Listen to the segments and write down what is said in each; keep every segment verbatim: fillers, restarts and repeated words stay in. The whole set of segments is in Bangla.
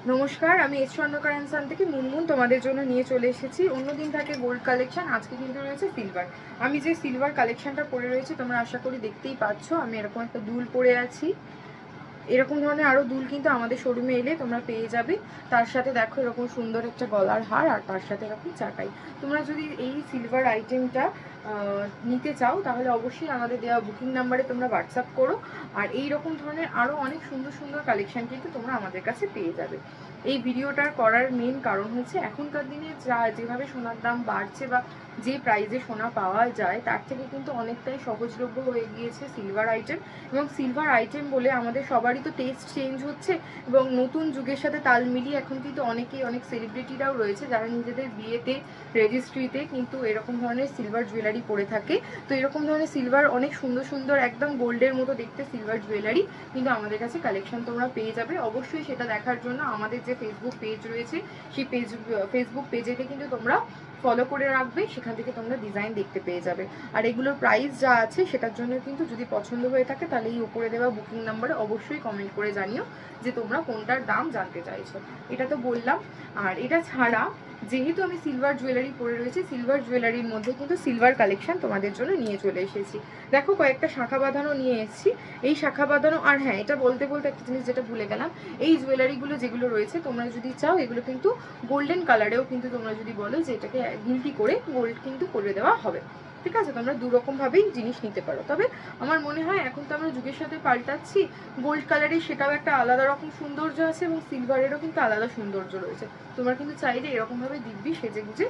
নমস্কার, আমি এস স্বর্ণকার অ্যান্ড থেকে মুনমুন তোমাদের জন্য নিয়ে চলে এসেছি। অন্যদিন থাকে গোল্ড কালেকশন, আজকে কিন্তু রয়েছে সিলভার। আমি যে সিলভার কালেকশনটা পরে রয়েছে তোমরা আশা করি দেখতেই পাচ্ছ। আমি এরকম একটা দুল পরে আছি। এরকম ধরনের আরও দুল কিন্তু আমাদের শোরুমে এলে তোমরা পেয়ে যাবে। তার সাথে দেখো এরকম সুন্দর একটা গলার হার, আর তার সাথে এরকম চাকাই। তোমরা যদি এই সিলভার আইটেমটা নিতে চাও তাহলে অবশ্যই আমাদের দেওয়া বুকিং নাম্বারে তোমরা হোয়াটসঅ্যাপ করো। আর এই রকম ধরনের আরও অনেক সুন্দর সুন্দর কালেকশন কিন্তু তোমরা আমাদের কাছে পেয়ে যাবে। এই ভিডিওটার করার মেন কারণ হচ্ছে এখনকার দিনে যা যেভাবে সোনার দাম বাড়ছে বা যে প্রাইজে সোনা পাওয়া যায় তার থেকে কিন্তু অনেকটাই সহজলভ্য হয়ে গিয়েছে সিলভার আইটেম। এবং সিলভার আইটেম বলে আমাদের সবারই তো টেস্ট চেঞ্জ হচ্ছে, এবং নতুন যুগের সাথে তাল মিলিয়ে এখন কিন্তু অনেকেই অনেক সেলিব্রিটিরাও রয়েছে যারা নিজেদের বিয়েতে রেজিস্ট্রিতে কিন্তু এরকম ধরনের সিলভার জুয়েলারি পরে থাকে। তো এরকম ধরনের সিলভার অনেক সুন্দর সুন্দর একদম গোল্ডের মতো দেখতে সিলভার জুয়েলারি কিন্তু আমাদের কাছে কালেকশন তোমরা পেয়ে যাবে। অবশ্যই সেটা দেখার জন্য আমাদের যে ফেসবুক পেজ রয়েছে সেই পেজ ফেসবুক পেজেতে কিন্তু তোমরা ফলো করে রাখবে, সেখান থেকে তোমরা ডিজাইন দেখতে পেয়ে যাবে। আর এগুলোর প্রাইস যা আছে সেটার জন্য কিন্তু যদি পছন্দ হয়ে থাকে তাহলে এই উপরে দেওয়া বুকিং নাম্বারে অবশ্যই কমেন্ট করে জানিও যে তোমরা কোনটার দাম জানতে চাইছো। এটা তো বললাম। আর এটা ছাড়া যেহেতু আমি সিলভার জুয়েলারি পরে রয়েছি, সিলভার জুয়েলারির মধ্যে কিন্তু সিলভার কালেকশন তোমাদের জন্য নিয়ে চলে এসেছি। দেখো কয়েকটা শাখা বাঁধানো নিয়ে এসেছি। এই শাখা বাঁধানো, আর হ্যাঁ এটা বলতে বলতে একটা জিনিস যেটা ভুলে গেলাম, এই জুয়েলারিগুলো যেগুলো রয়েছে তোমরা যদি চাও এগুলো কিন্তু গোল্ডেন কালারেও কিন্তু তোমরা যদি বলো যে এটাকে গিল্টি করে গোল্ড কিন্তু করে দেওয়া হবে। ঠিক আছে, তোমরা দু রকম ভাবেই জিনিস নিতে পারো। তবে আমার মনে হয় এখন তো আমরা যুগের সাথে পাল্টাচ্ছি, গোল্ড কালারের সেটাও একটা আলাদা রকম সৌন্দর্য আছে এবং সিলভারেরও কিন্তু আলাদা সৌন্দর্য রয়েছে। তোমরা কিন্তু চাইলে এরকম ভাবে দিব্যি সেজে গুজে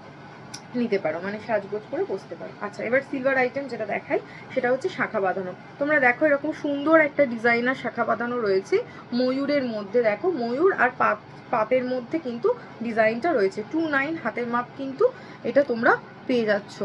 নিতে পারো, মানে সাজগোজ করে বসতে পারো। আচ্ছা, এবার সিলভার আইটেম যেটা দেখাই সেটা হচ্ছে শাখা বাঁধানো। তোমরা দেখো এরকম সুন্দর একটা ডিজাইনার শাখা বাঁধানো রয়েছে ময়ূরের মধ্যে। দেখো ময়ূর আর পাত পাতের মধ্যে কিন্তু ডিজাইনটা রয়েছে। টু নাইন হাতের মাপ কিন্তু এটা তোমরা পেয়ে যাচ্ছ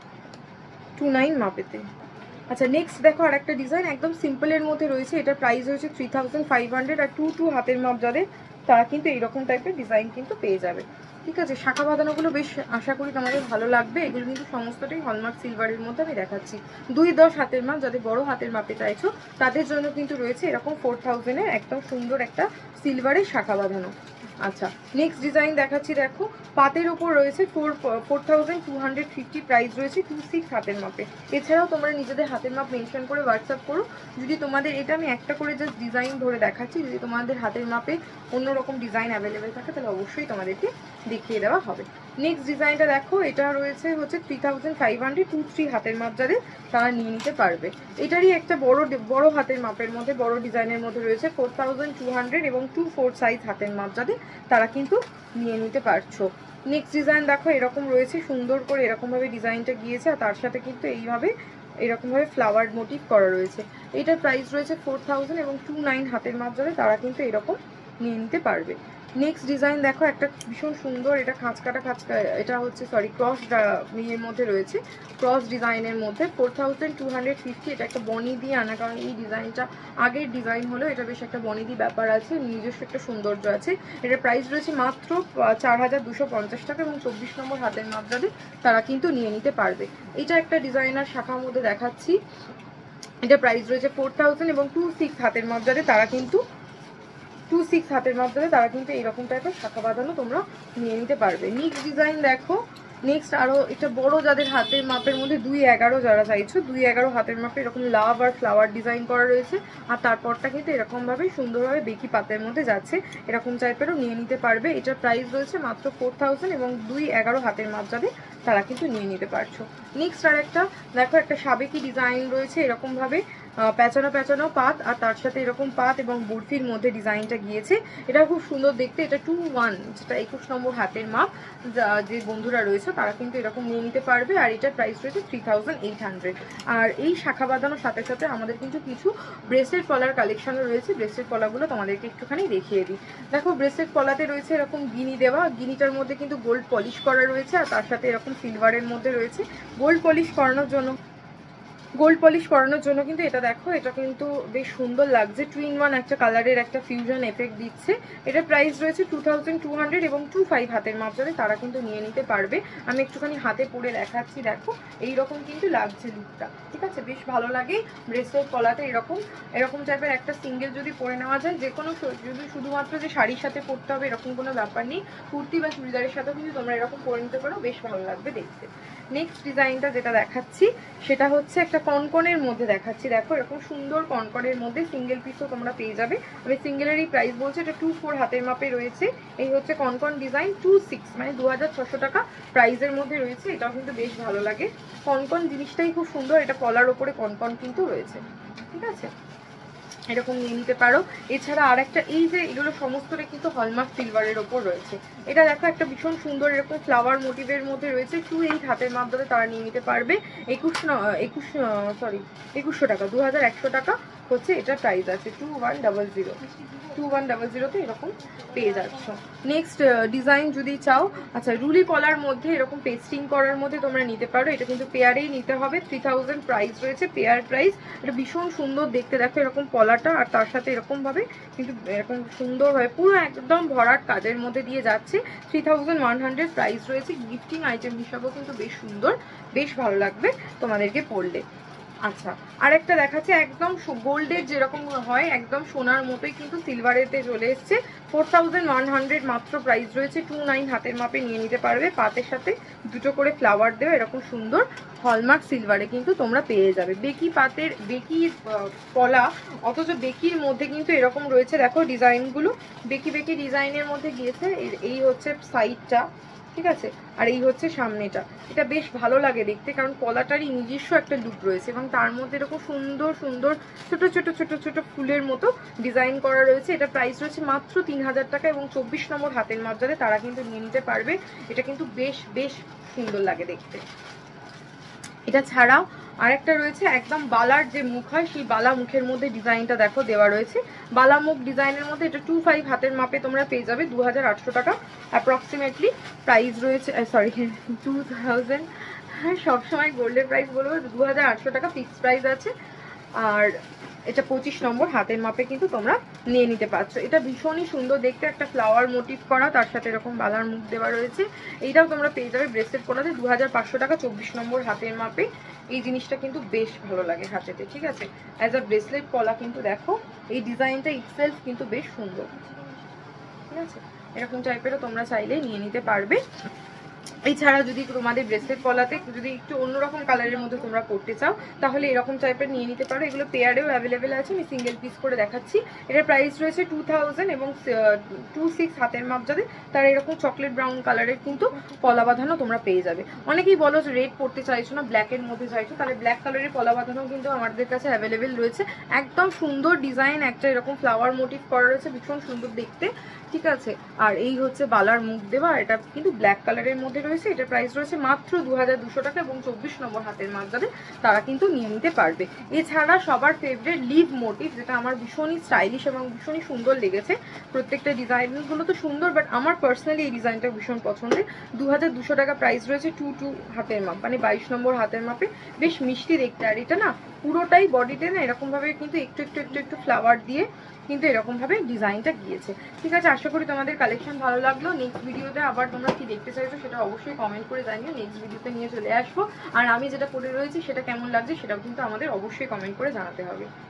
টু নাইন মাপেতে। আচ্ছা, নেক্সট দেখো আর একটা ডিজাইন একদম সিম্পলের মধ্যে রয়েছে। এটা প্রাইস হয়েছে থ্রি থাউজেন্ড ফাইভ হান্ড্রেড আর টু টু হাতের মাপ যাদের তারা কিন্তু এইরকম টাইপের ডিজাইন কিন্তু পেয়ে যাবে। ঠিক আছে, শাখা বাঁধানোগুলো বেশ আশা করি তোমাদের ভালো লাগবে। এগুলো কিন্তু সমস্তটাই হলমার্ক সিলভারের মধ্যে আমি দেখাচ্ছি। দুই দশ হাতের মাপ যাদের বড় হাতের মাপে চাইছো তাদের জন্য কিন্তু রয়েছে এরকম ফোর থাউজেন্ডের একদম সুন্দর একটা সিলভারের শাখা বাঁধানো। আচ্ছা, নেক্সট ডিজাইন দেখাচ্ছি। দেখো পাতের ওপর রয়েছে four four thousand two hundred fifty price রয়েছে টু সিক্স হাতের মাপে। এছাড়াও তোমরা নিজেদের হাতের মাপ মেনশন করে হোয়াটসঅ্যাপ করো। যদি তোমাদের, এটা আমি একটা করে জাস্ট ডিজাইন ধরে দেখাচ্ছি, যদি তোমাদের হাতের মাপে অন্যরকম ডিজাইন অ্যাভেলেবেল থাকে তাহলে অবশ্যই তোমাদেরকে দেখিয়ে দেওয়া হবে। নেক্সট ডিজাইনটা দেখো, এটা রয়েছে হচ্ছে three thousand five hundred two three হাতের মাপ যাদের তারা নিয়ে নিতে পারবে। এটারই একটা বড় বড় হাতের মাপের মধ্যে বড় ডিজাইনের মধ্যে রয়েছে ফোর থাউজেন্ড টু হান্ড্রেড এবং টু ফোর সাইজ হাতের মাপ যাদের তারা কিন্তু নিয়ে নিতে পারছো। নেক্সট ডিজাইন দেখো এরকম রয়েছে, সুন্দর করে এরকমভাবে ডিজাইনটা গিয়েছে আর তার সাথে কিন্তু এইভাবে এরকমভাবে ফ্লাওয়ার মোটিভ করা রয়েছে। এটার প্রাইস রয়েছে ফোর থাউজেন্ড এবং টু নাইন হাতের মাপ যাবে তারা কিন্তু এরকম নিয়ে নিতে পারবে। নেক্সট ডিজাইন দেখো একটা ভীষণ সুন্দর, এটা খাঁচকাটা খাঁচকা, এটা হচ্ছে সরি ক্রস ইয়ের মধ্যে রয়েছে, ক্রস ডিজাইনের মধ্যে four thousand two hundred fifty. এটা একটা বনি দিয়ে আনা, কারণ এই ডিজাইনটা আগের ডিজাইন হলো, এটা বেশ একটা বনি দিয়ে ব্যাপার আছে, নিজস্ব একটা সৌন্দর্য আছে। এটার প্রাইস রয়েছে মাত্র চার হাজার দুশো পঞ্চাশ টাকা এবং চব্বিশ নম্বর হাতের মাপ যাদের তারা কিন্তু নিয়ে নিতে পারবে। এটা একটা ডিজাইনার শাখার মধ্যে দেখাচ্ছি। এটা প্রাইস রয়েছে ফোর থাউজেন্ড এবং টু সিক্স হাতের মাপ যাদের তারা কিন্তু টু সিক্স হাতের মাধ্যমে তারা কিন্তু এইরকম টাইপের শাখা বাঁধানো তোমরা নিয়ে নিতে পারবে। নেক্সট ডিজাইন দেখো, নেক্সট আরও একটা বড় যাদের হাতের মাপের মধ্যে দুই এগারো যারা চাইছো, দুই এগারো হাতের মাপে এরকম লাভ আর ফ্লাওয়ার ডিজাইন করা রয়েছে আর তারপরটা কিন্তু এরকমভাবে সুন্দরভাবে বেকি পাতের মধ্যে যাচ্ছে, এরকম টাইপেরও নিয়ে নিতে পারবে। এটার প্রাইস রয়েছে মাত্র ফোর থাউজেন্ড এবং দুই এগারো হাতের মাপ যাদের তারা কিন্তু নিয়ে নিতে পারছো। নেক্সট আর একটা দেখো একটা সাবেকি ডিজাইন রয়েছে, এরকমভাবে প্যাঁচানো প্যাঁচানো পাত আর তার সাথে এরকম পাত এবং বরফির মধ্যে ডিজাইনটা গিয়েছে। এটা খুব সুন্দর দেখতে। এটা টু ওয়ান যেটা একুশ নম্বর হাতের মাপ যে বন্ধুরা রয়েছে তারা কিন্তু এরকম নিয়ে নিতে পারবে। আর এটার প্রাইস রয়েছে থ্রি থাউজেন্ড এইট হান্ড্রেড। আর এই শাখা বাঁধানোর সাথে সাথে আমাদের কিন্তু কিছু ব্রেসলেট পলার কালেকশনও রয়েছে। ব্রেসলেট পলাগুলো তোমাদেরকে একটুখানি দেখিয়ে দিই। দেখো ব্রেসলেট পলাতে রয়েছে এরকম গিনি দেওয়া, গিনিটার মধ্যে কিন্তু গোল্ড পলিশ করা রয়েছে আর তার সাথে এরকম সিলভারের মধ্যে রয়েছে। গোল্ড পলিশ করানোর জন্য গোল্ড পলিশ করানোর জন্য কিন্তু এটা দেখো, এটা কিন্তু বেশ সুন্দর লাগছে, টু ইন ওয়ান একটা কালারের একটা ফিউশন এফেক্ট দিচ্ছে। এটা প্রাইস রয়েছে টু থাউজেন্ড টু হান্ড্রেড এবং টু ফাইভ হাতের মাপ যাবে তারা কিন্তু নিয়ে নিতে পারবে। আমি একটুখানি হাতে পরে দেখাচ্ছি, দেখো এইরকম কিন্তু লাগছে লুকটা, ঠিক আছে, বেশ ভালো লাগে। ব্রেসলেট পলাতে এরকম এরকম টাইপের একটা সিঙ্গেল যদি পরে নেওয়া যায়, যে কোনো যদি শুধুমাত্র যে শাড়ির সাথে পরতে হবে এরকম কোনো ব্যাপার নেই, কুর্তি বা চুড়িদারের সাথেও কিন্তু তোমরা এরকম পরে নিতে পারো, বেশ ভালো লাগবে দেখতে। নেক্সট ডিজাইনটা যেটা দেখাচ্ছি সেটা হচ্ছে একটা কনকনের মধ্যে দেখাচ্ছি, দেখো এরকম সুন্দর কনকনের মধ্যে সিঙ্গেল পিসও তোমরা পেয়ে যাবে। আমি সিঙ্গেলেরই প্রাইস বলছি, এটা টু ফোর হাতের মাপে রয়েছে। এই হচ্ছে কনকন ডিজাইন, টু সিক্স মানে দু হাজার ছশো টাকা প্রাইসের মধ্যে রয়েছে। এটাও কিন্তু বেশ ভালো লাগে, কনকন জিনিসটাই খুব সুন্দর, এটা পলার ওপরে কনকন কিন্তু রয়েছে, ঠিক আছে, এরকম নিয়ে নিতে পারো। এছাড়া আর একটা, এই যে এগুলো সমস্তটা কিন্তু হলমার্ক সিলভারের ওপর রয়েছে। এটা দেখো একটা ভীষণ সুন্দর এরকম ফ্লাওয়ার মোটিভের মধ্যে রয়েছে, টু এইট হাতের মাধ্যমে তারা নিয়ে নিতে পারবে। একুশ একুশ সরি একুশশো টাকা, দু হাজার একশো টাকা হচ্ছে এটা প্রাইস আছে, two one double zero two one double জিরোতে এরকম পেয়ে যাচ্ছ। নেক্সট ডিজাইন যদি চাও, আচ্ছা রুলি পলার মধ্যে এরকম পেস্টিং করার মধ্যে তোমরা নিতে পারো। এটা কিন্তু পেয়ারেই নিতে হবে, থ্রি থাউজেন্ড প্রাইস রয়েছে, পেয়ার প্রাইস। এটা ভীষণ সুন্দর দেখতে, দেখো এরকম পলাটা আর তার সাথে এরকম ভাবে কিন্তু এরকম সুন্দর হয়ে পুরো একদম ভরাট কাজের মধ্যে দিয়ে যাচ্ছে। Three thousand one hundred price রয়েছে, গিফটিং আইটেম হিসাবেও কিন্তু বেশ সুন্দর, বেশ ভালো লাগবে তোমাদেরকে পরলে। আচ্ছা আরেকটা দেখাচ্ছে, একদম গোল্ডের যেরকম হয় একদম সোনার মতোই কিন্তু সিলভারেতে চলে এসছে, ফোর থাউজেন্ড ওয়ান হান্ড্রেড মাত্র প্রাইস রয়েছে, টু নাইন হাতের মাপে নিয়ে নিতে পারবে। পাতের সাথে দুটো করে ফ্লাওয়ার দেওয়া এরকম সুন্দর হলমার্ক সিলভারে কিন্তু তোমরা পেয়ে যাবে। বেকি পাতের বেকির পলা, অথচ বেকির মধ্যে কিন্তু এরকম রয়েছে, দেখো ডিজাইনগুলো বেকি বেকি ডিজাইনের মধ্যে গিয়েছে। এই হচ্ছে সাইডটা, ঠিক আছে, আর এই হচ্ছে সামনেটা। এটা বেশ ভালো লাগে দেখতে, কারণ পলাটারই নিজস্ব একটা লুক রয়েছে এবং তার মধ্যে এরকম সুন্দর সুন্দর ছোট ছোট ছোট ছোট ফুলের মতো ডিজাইন করা রয়েছে। এটা প্রাইস রয়েছে মাত্র তিন হাজার টাকা এবং চব্বিশ নম্বর হাতের মাপ যাদের তারা কিন্তু নিয়ে নিতে পারবে। এটা কিন্তু বেশ বেশ সুন্দর লাগে দেখতে। এটা ছাড়াও আরেকটা রয়েছে একদম বালার যে মুখ হয় সেই বালা মুখের মধ্যে ডিজাইনটা দেখো দেওয়া রয়েছে, বালা মুখ ডিজাইনের মধ্যে। এটা টু ফাইভ হাতের মাপে তোমরা পেয়ে যাবে, দু হাজার আটশো টাকা অ্যাপ্রক্সিমেটলি প্রাইস রয়েছে, সরি টু থাউজেন্ড, হ্যাঁ সবসময় গোল্ডের প্রাইস বলবো, দু হাজার আটশো টাকা ফিক্স প্রাইস আছে। আর এটা পঁচিশ নম্বর হাতের মাপে কিন্তু তোমরা নিয়ে নিতে পারছো। এটা ভীষণই সুন্দর দেখতে, একটা ফ্লাওয়ার মোটিভ করা, তার সাথে এরকম বালার মুখ দেওয়া রয়েছে। এইটাও তোমরা পেয়ে যাবে ব্রেসলেট পরাতে, দু হাজার পাঁচশো টাকা চব্বিশ নম্বর হাতের মাপে। এই জিনিসটা কিন্তু বেশ ভালো লাগে হাতেতে, ঠিক আছে, অ্যাজ আ ব্রেসলেট পলা কিন্তু দেখো এই ডিজাইনটা ইটসেলফ কিন্তু বেশ সুন্দর, ঠিক আছে, এরকম টাইপেরও তোমরা চাইলে নিয়ে নিতে পারবে। এছাড়া যদি তোমাদের ব্রেসলেট পলাতে যদি একটু অন্যরকম কালারের মধ্যে তোমরা করতে চাও তাহলে এরকম টাইপের নিয়ে নিতে পারো। এগুলো পেয়ারেও অ্যাভেলেবেল আছে, আমি সিঙ্গেল পিস করে দেখাচ্ছি। এটার প্রাইস রয়েছে টু থাউজেন্ড এবং টু সিক্স হাতের মাপ যাবে তার এরকম চকলেট ব্রাউন কালারের কিন্তু পলা বাঁধানো তোমরা পেয়ে যাবে। অনেকেই বলো যে রেড পরতে চাইছো না, ব্ল্যাকের মধ্যে চাইছো, তাহলে ব্ল্যাক কালারের পলা বাঁধানো কিন্তু আমাদের কাছে অ্যাভেলেবেল রয়েছে। একদম সুন্দর ডিজাইন, একটা এরকম ফ্লাওয়ার মোটিভ করা রয়েছে, ভীষণ সুন্দর দেখতে, ঠিক আছে। আর এই হচ্ছে বালার মুখ দেওয়া, এটা কিন্তু ব্ল্যাক কালারের মধ্যে রয়েছে। এটা প্রাইস রয়েছে মাত্র দু হাজার দুশো টাকা এবং চব্বিশ নম্বর হাতের মাপ যাদের তারা কিন্তু নিয়ে নিতে পারবে। এছাড়া সবার ফেভারিট লিভ মোটিভ, যেটা আমার ভীষণই স্টাইলিশ এবং ভীষণই সুন্দর লেগেছে। প্রত্যেকটা ডিজাইনগুলো তো সুন্দর, বাট আমার পার্সোনালি এই ডিজাইনটা ভীষণ পছন্দের। দু হাজার দুশো টাকা প্রাইস রয়েছে, টু টু হাতের মাপ মানে বাইশ নম্বর হাতের মাপে, বেশ মিষ্টি দেখতে। আর এটা না পুরোটাই বডিতে না এরকম ভাবে কিন্তু একটু একটু একটু একটু ফ্লাওয়ার দিয়ে কিন্তু এরকম ভাবে ডিজাইনটা গিয়েছে, ঠিক আছে। আশা করি তোমাদের কালেকশন ভালো লাগলো। নেক্সট ভিডিওতে আবার তোমরা কি দেখতে চাইছো সেটা অবশ্যই কমেন্ট করে জানিও, নেক্সট ভিডিওতে নিয়ে চলে আসবো। আর আমি যেটা পরে রয়েছি সেটা কেমন লাগছে সেটাও কিন্তু আমাদের অবশ্যই কমেন্ট করে জানাতে হবে।